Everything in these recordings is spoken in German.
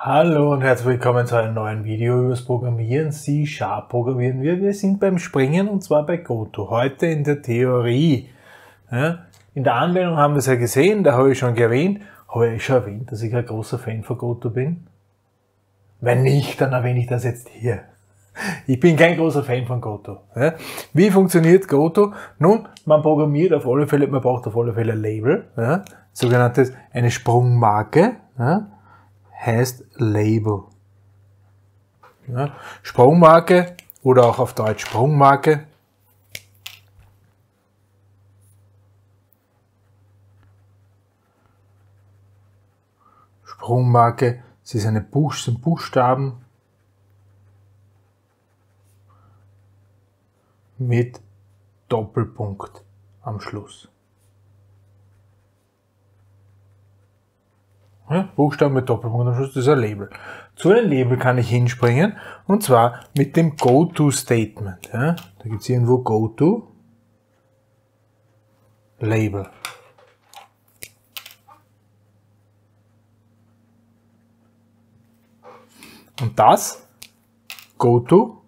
Hallo und herzlich willkommen zu einem neuen Video über das Programmieren. C# programmieren wir. Wir sind beim Springen und zwar bei Goto. Heute in der Theorie. Ja, in der Anwendung haben wir es ja gesehen, da habe ich schon erwähnt. Habe ich schon erwähnt, dass ich ein großer Fan von Goto bin? Wenn nicht, dann erwähne ich das jetzt hier. Ich bin kein großer Fan von Goto. Ja. Wie funktioniert Goto? Nun, man programmiert auf alle Fälle, man braucht auf alle Fälle ein Label, ja, sogenanntes eine Sprungmarke. Ja, heißt Label. Ja, Sprungmarke oder auch auf Deutsch Sprungmarke. Sprungmarke, es ist sind Buchstaben mit Doppelpunkt am Schluss. Ja, Buchstaben mit Doppelpunkt am Schluss, das ist ein Label. Zu einem Label kann ich hinspringen und zwar mit dem GoTo-Statement. Ja, da gibt es irgendwo GoTo Label. Und das GoTo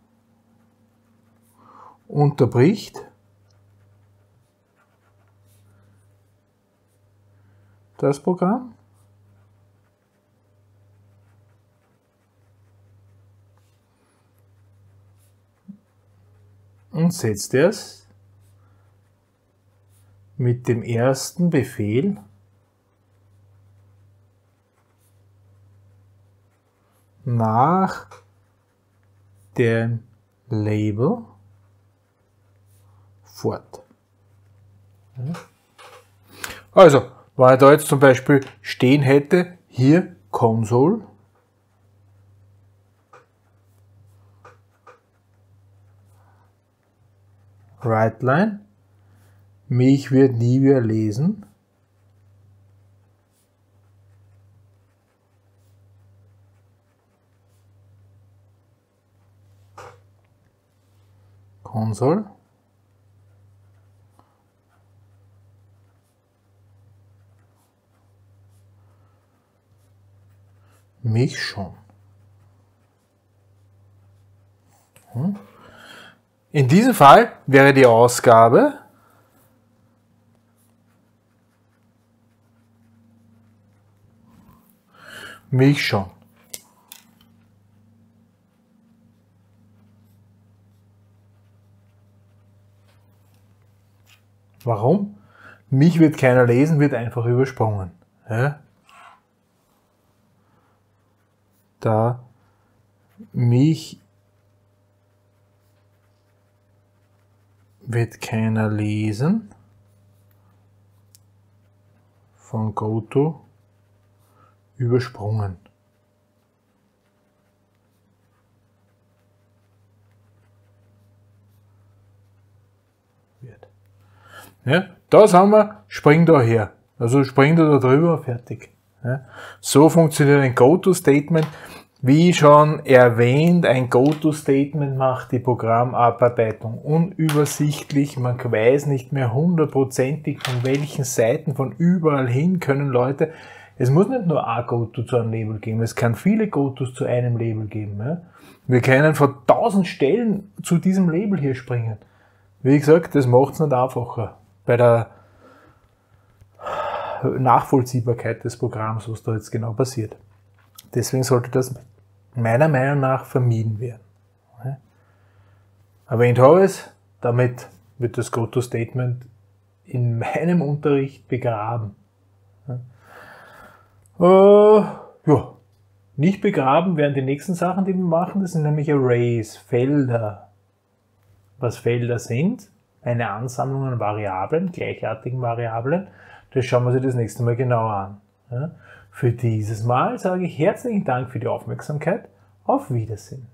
unterbricht das Programm und setzt es mit dem ersten Befehl nach dem Label fort. Also, wenn ich da jetzt zum Beispiel stehen hätte, hier Console, WriteLine, mich wird nie wieder lesen, Console, mich schon. In diesem Fall wäre die Ausgabe mich schon. Warum? Mich wird keiner lesen, wird einfach übersprungen. Ja? Da mich wird keiner lesen von Goto übersprungen. Wird. Ja, das haben wir, spring da her. Also spring da drüber, fertig. Ja, so funktioniert ein Goto-Statement. Wie schon erwähnt, ein Goto-Statement macht die Programmabarbeitung unübersichtlich. Man weiß nicht mehr hundertprozentig, von welchen Seiten, von überall hin können Leute. Es muss nicht nur ein Goto zu einem Label geben, es kann viele Gotos zu einem Label geben. Ja. Wir können von 1000 Stellen zu diesem Label hier springen. Wie gesagt, das macht es nicht einfacher bei der Nachvollziehbarkeit des Programms, was da jetzt genau passiert. Deswegen sollte das meiner Meinung nach vermieden werden. Erwähnt habe ich es, damit wird das Goto-Statement in meinem Unterricht begraben. Ja, nicht begraben werden die nächsten Sachen, die wir machen, das sind nämlich Arrays, Felder. Was Felder sind, eine Ansammlung an Variablen, gleichartigen Variablen, das schauen wir uns das nächste Mal genauer an. Ja. Für dieses Mal sage ich herzlichen Dank für die Aufmerksamkeit. Auf Wiedersehen.